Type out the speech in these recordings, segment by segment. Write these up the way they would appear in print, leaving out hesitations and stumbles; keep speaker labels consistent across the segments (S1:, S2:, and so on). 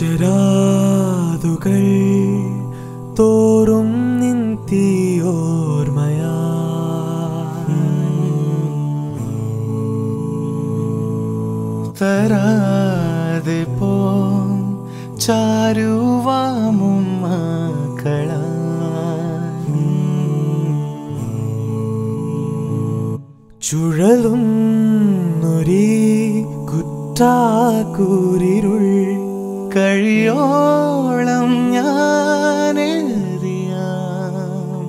S1: ശരാതുകൾ തോറും നിന്തിയോർമയാ തരാതെ പോ ചാരുവാമും മക്കള ചുഴലുന്നൊരീ കുറ്റാക്കൂരിരുൾ കഴിയോളം ഞാനെറിയാം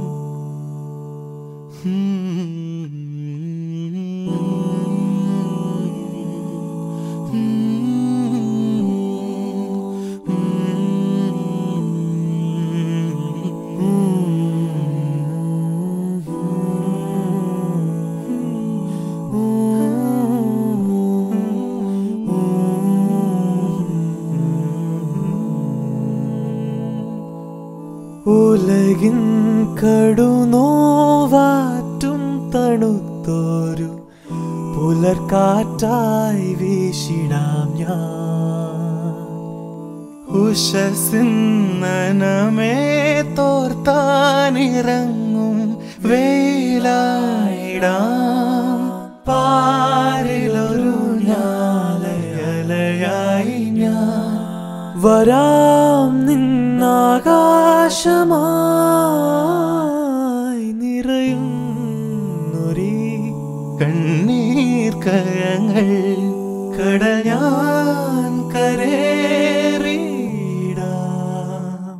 S1: ഉലകിൻ കടുനോവാറ്റും തണുത്തോരു പുലർക്കാറ്റായി വീശിടാം ഞാൻ ഉഷസിന്നനമേ തോർത്താനിറങ്ങും വേലായിടാം പാരിലൊരു ഞാലയലയായി ഞാൻ വരാം നിന്നാകാശമായി നിറയുന്നൊരീ കണ്ണീർ കരങ്ങൾ കടയാൻ കരേറിടാം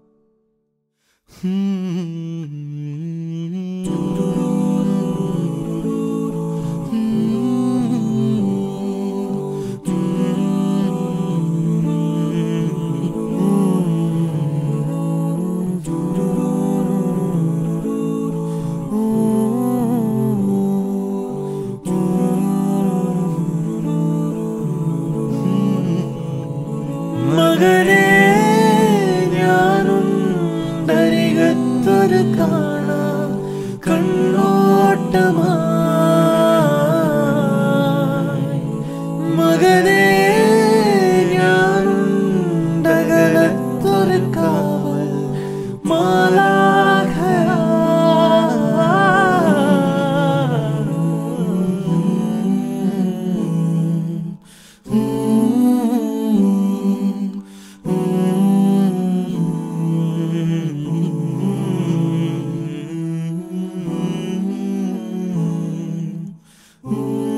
S1: മകനെ ഞാനും ദരികത്തൊരു കാണാം കണ്ണോട്ടമായി മകനെ ഞാനും ദഗലത്തൊരു കാവൽ മാലാഖയാ Ooh.